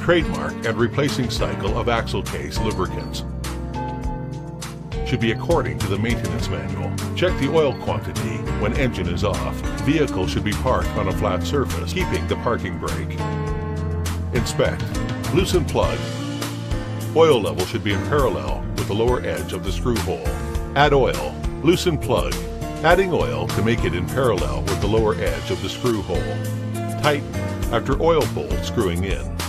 Trademark and replacing cycle of axle case lubricants should be according to the maintenance manual. Check the oil quantity when engine is off. Vehicle should be parked on a flat surface, keeping the parking brake. Inspect. Loosen plug. Oil level should be in parallel with the lower edge of the screw hole. Add oil. Loosen plug. Adding oil to make it in parallel with the lower edge of the screw hole. Tighten after oil bolt screwing in.